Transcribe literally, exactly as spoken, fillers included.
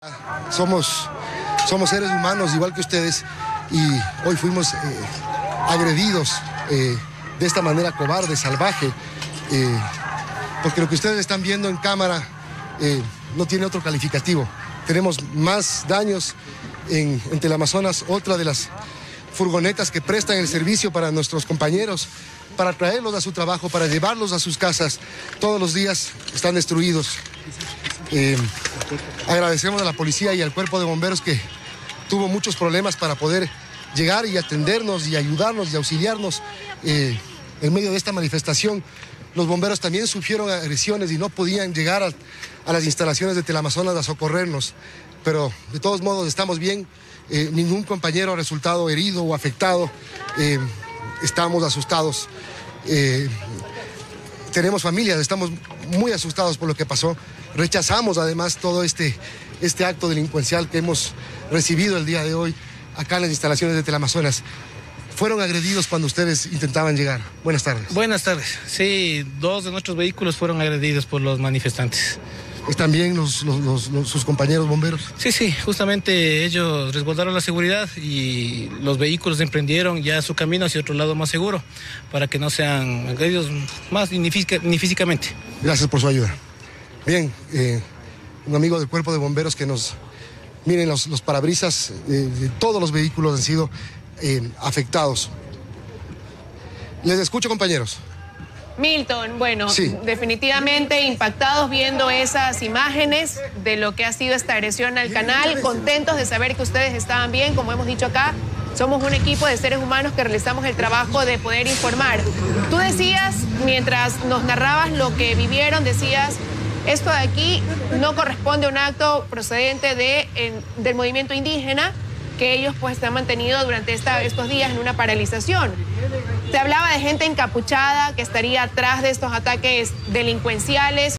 Somos, somos seres humanos igual que ustedes y hoy fuimos eh, agredidos eh, de esta manera cobarde, salvaje, eh, porque lo que ustedes están viendo en cámara eh, no tiene otro calificativo. Tenemos más daños en, en Teleamazonas, otra de las furgonetas que prestan el servicio para nuestros compañeros, para traerlos a su trabajo, para llevarlos a sus casas, todos los días están destruidos. Eh, agradecemos a la policía y al cuerpo de bomberos que tuvo muchos problemas para poder llegar y atendernos y ayudarnos y auxiliarnos eh, en medio de esta manifestación. Los bomberos también sufrieron agresiones y no podían llegar a, a las instalaciones de Teleamazonas a socorrernos, pero de todos modos estamos bien, eh, ningún compañero ha resultado herido o afectado, eh, estamos asustados. Eh, tenemos familias, estamos muy asustados por lo que pasó. Rechazamos además todo este, este acto delincuencial que hemos recibido el día de hoy acá en las instalaciones de Teleamazonas. Fueron agredidos cuando ustedes intentaban llegar. Buenas tardes. Buenas tardes. Sí, dos de nuestros vehículos fueron agredidos por los manifestantes. ¿Están bien los, los, los, los, sus compañeros bomberos? Sí, sí, justamente ellos resguardaron la seguridad y los vehículos emprendieron ya su camino hacia otro lado más seguro para que no sean agredidos más ni, física, ni físicamente. Gracias por su ayuda. Bien, eh, un amigo del cuerpo de bomberos que nos... Miren, los, los parabrisas eh, de todos los vehículos han sido eh, afectados. Les escucho, compañeros. Milton, bueno, sí. Definitivamente impactados viendo esas imágenes de lo que ha sido esta agresión al canal, contentos de saber que ustedes estaban bien, como hemos dicho acá, somos un equipo de seres humanos que realizamos el trabajo de poder informar. Tú decías, mientras nos narrabas lo que vivieron, decías, esto de aquí no corresponde a un acto procedente de, en, del movimiento indígena, que ellos pues se han mantenido durante esta, estos días en una paralización. Se hablaba de gente encapuchada que estaría atrás de estos ataques delincuenciales.